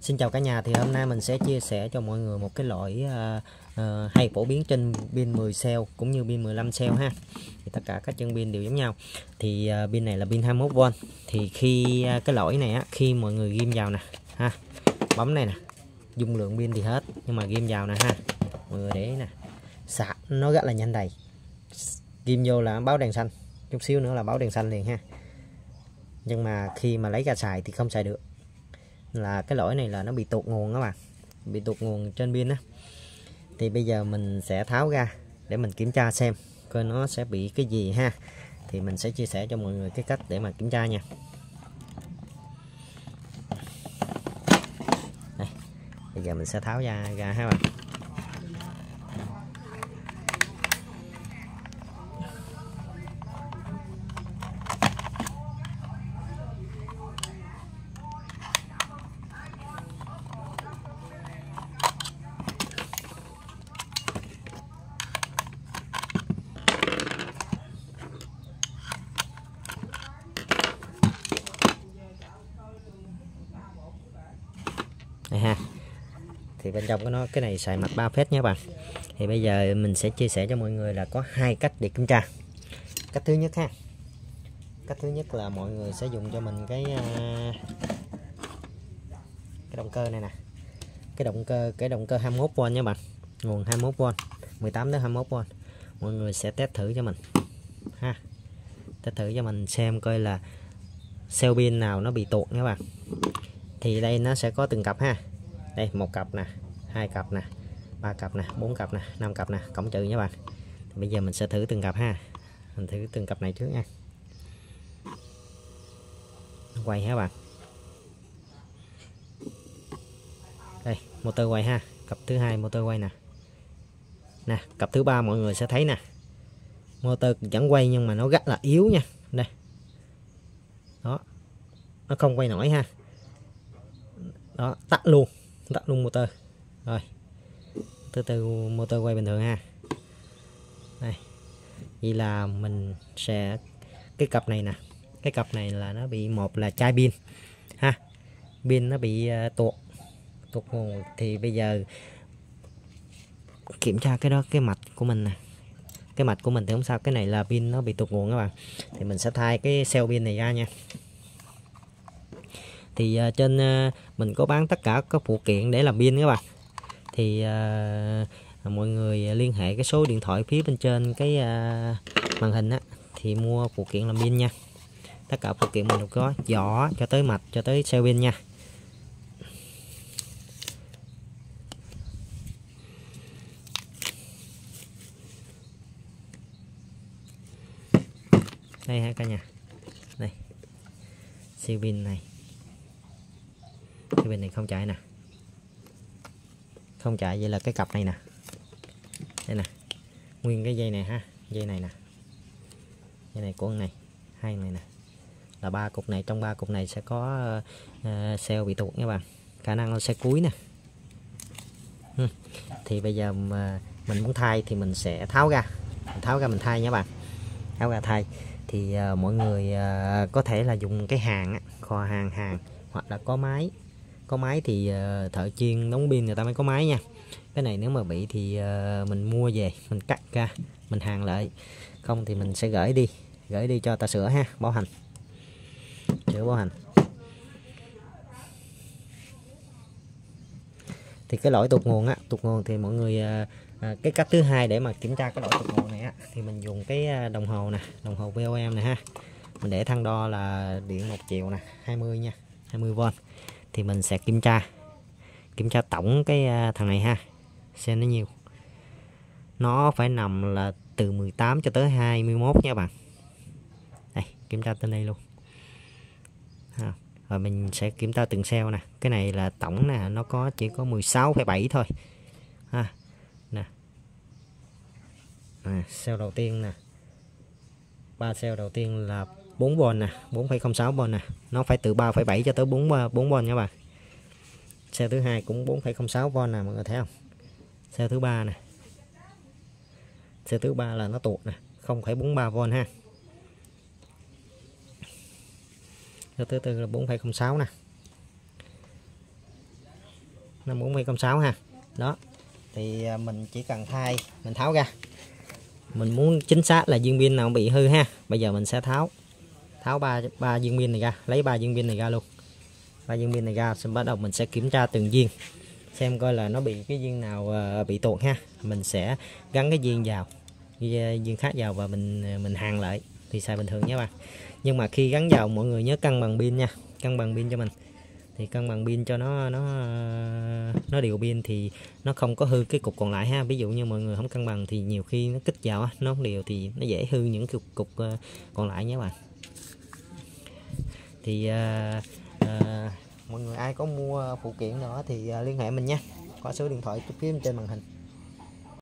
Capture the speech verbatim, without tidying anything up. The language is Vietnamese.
Xin chào cả nhà, thì hôm nay mình sẽ chia sẻ cho mọi người một cái loại uh, uh, hay phổ biến trên pin mười cell cũng như pin mười lăm cell ha. Thì tất cả các chân pin đều giống nhau. Thì uh, pin này là pin hai mươi mốt vôn. Thì khi uh, cái lỗi này á, khi mọi người ghim vào nè ha, bấm này nè, dung lượng pin thì hết, nhưng mà ghim vào nè ha, mọi người để ý nè, sạc nó rất là nhanh đầy. Ghim vô là báo đèn xanh, chút xíu nữa là báo đèn xanh liền ha. Nhưng mà khi mà lấy ra xài thì không xài được, là cái lỗi này là nó bị tụt nguồn các bạn, bị tụt nguồn trên pin á. Thì bây giờ mình sẽ tháo ra để mình kiểm tra xem coi nó sẽ bị cái gì ha. Thì mình sẽ chia sẻ cho mọi người cái cách để mà kiểm tra nha. Đây, bây giờ mình sẽ tháo ra ra ha bạn. Đây ha, thì bên trong của nó cái này xài mặt ba phết nha bạn. Thì bây giờ mình sẽ chia sẻ cho mọi người là có hai cách để kiểm tra. Cách thứ nhất ha, cách thứ nhất là mọi người sẽ dùng cho mình cái cái động cơ này nè, cái động cơ cái động cơ hai mươi mốt vôn nha bạn, nguồn hai mươi mốt vôn, mười tám đến hai mươi mốt vôn. Mọi người sẽ test thử cho mình ha, test thử cho mình xem coi là cell pin nào nó bị tuột nha bạn. Thì đây nó sẽ có từng cặp ha. Đây, một cặp nè, hai cặp nè, ba cặp nè, bốn cặp nè, năm cặp nè, cộng trừ nha bạn. Thì bây giờ mình sẽ thử từng cặp ha. Mình thử từng cặp này trước nha. Quay ha bạn. Đây, motor quay ha. Cặp thứ hai motor quay nè. Nè, cặp thứ ba mọi người sẽ thấy nè. Motor vẫn quay nhưng mà nó rất là yếu nha. Đây. Đó. Nó không quay nổi ha. Đó, tắt luôn, tắt luôn motor. Rồi, từ từ motor quay bình thường ha. Đây, vậy là mình sẽ cái cặp này nè, cái cặp này là nó bị, một là chai pin ha, pin nó bị uh, tuột tuột nguồn. Thì bây giờ kiểm tra cái đó, cái mạch của mình nè, cái mạch của mình thì không sao, cái này là pin nó bị tuột nguồn các bạn. Thì mình sẽ thay cái cell pin này ra nha. Thì uh, trên uh, mình có bán tất cả các phụ kiện để làm pin các bạn. Thì uh, mọi người liên hệ cái số điện thoại phía bên trên cái uh, màn hình á, thì mua phụ kiện làm pin nha. Tất cả phụ kiện mình đều có, vỏ cho tới mạch cho tới cell pin nha. Đây ha cả nhà. Đây, cell pin này, cái bên này không chạy nè, không chạy, vậy là cái cặp này nè, đây nè, nguyên cái dây này ha, dây này nè, dây này của con này, hai này nè, là ba cục này, trong ba cục này sẽ có uh, cell bị tuột nha bạn, khả năng nó sẽ cuối nè. ừ. Thì bây giờ mà mình muốn thay thì mình sẽ tháo ra, mình tháo ra mình thay nha bạn, tháo ra thay. Thì uh, mọi người uh, có thể là dùng cái hàng á, kho hàng hàng hoặc là có máy. Có máy thì uh, thợ chuyên đóng pin người ta mới có máy nha. Cái này nếu mà bị thì uh, mình mua về, mình cắt ra, mình hàn lại. Không thì mình sẽ gửi đi, gửi đi cho ta sửa ha, bảo hành, sửa bảo hành. Thì cái lỗi tụt nguồn á, tụt nguồn thì mọi người uh, uh, cái cách thứ hai để mà kiểm tra cái lỗi tụt nguồn này á, thì mình dùng cái đồng hồ nè, đồng hồ vê o em này ha. Mình để thang đo là điện một chiều nè, hai mươi nha, hai mươi vôn. Thì mình sẽ kiểm tra kiểm tra tổng cái thằng này ha, xem nó nhiêu. Nó phải nằm là từ mười tám cho tới hai mươi mốt nha bạn. Đây, kiểm tra tên đây luôn ha. Rồi mình sẽ kiểm tra từng cell nè. Cái này là tổng nè, nó có chỉ có mười sáu phẩy bảy thôi ha. Nè, à, cell đầu tiên nè, ba cell đầu tiên là bốn vôn nè, bốn phẩy không sáu vôn nè, nó phải từ ba phẩy bảy cho tới bốn vôn nha bạn. Cell thứ hai cũng bốn phẩy không sáu vôn nè, mọi người thấy không? Cell thứ ba nè, cell thứ ba là nó tuột nè, không phẩy bốn ba vôn ha. Cell thứ tư là bốn phẩy không sáu nè. năm mươi bốn phẩy không sáu ha. Đó thì mình chỉ cần thay, mình tháo ra, mình muốn chính xác là viên pin nào bị hư ha. Bây giờ mình sẽ tháo tháo ba ba viên pin này ra, lấy ba viên pin này ra luôn, ba viên pin này ra, xong bắt đầu mình sẽ kiểm tra từng viên xem coi là nó bị cái viên nào bị tuột ha. Mình sẽ gắn cái viên vào, viên khác vào và mình mình hàn lại thì xài bình thường nhé bạn. Nhưng mà khi gắn vào mọi người nhớ cân bằng pin nha, cân bằng pin cho mình, thì cân bằng pin cho nó nó nó đều pin thì nó không có hư cái cục còn lại ha. Ví dụ như mọi người không cân bằng thì nhiều khi nó kích vào nó không đều thì nó dễ hư những cục cục còn lại nhé bạn. Thì à, à, mọi người ai có mua phụ kiện nữa thì à, liên hệ mình nha, có số điện thoại phía trên màn hình.